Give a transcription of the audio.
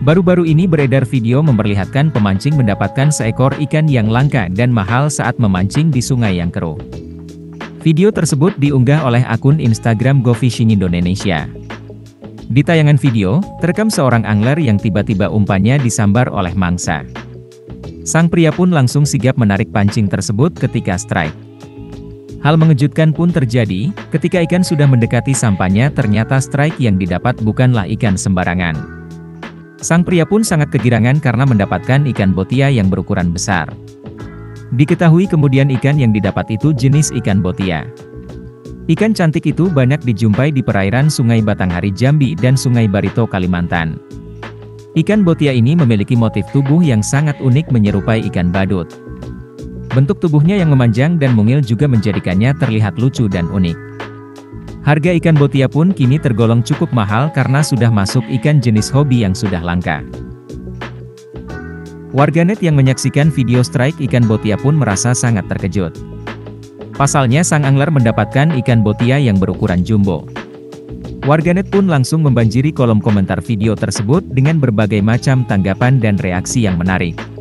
Baru-baru ini beredar video memperlihatkan pemancing mendapatkan seekor ikan yang langka dan mahal saat memancing di sungai yang keruh. Video tersebut diunggah oleh akun Instagram Go Fishing Indonesia. Di tayangan video, terekam seorang angler yang tiba-tiba umpannya disambar oleh mangsa. Sang pria pun langsung sigap menarik pancing tersebut ketika strike. Hal mengejutkan pun terjadi, ketika ikan sudah mendekati sampannya ternyata strike yang didapat bukanlah ikan sembarangan. Sang pria pun sangat kegirangan karena mendapatkan ikan botia yang berukuran besar. Diketahui kemudian ikan yang didapat itu jenis ikan botia. Ikan cantik itu banyak dijumpai di perairan Sungai Batanghari Jambi dan Sungai Barito Kalimantan. Ikan botia ini memiliki motif tubuh yang sangat unik menyerupai ikan badut. Bentuk tubuhnya yang memanjang dan mungil juga menjadikannya terlihat lucu dan unik. Harga ikan botia pun kini tergolong cukup mahal karena sudah masuk ikan jenis hobi yang sudah langka. Warganet yang menyaksikan video strike ikan botia pun merasa sangat terkejut. Pasalnya sang angler mendapatkan ikan botia yang berukuran jumbo. Warganet pun langsung membanjiri kolom komentar video tersebut dengan berbagai macam tanggapan dan reaksi yang menarik.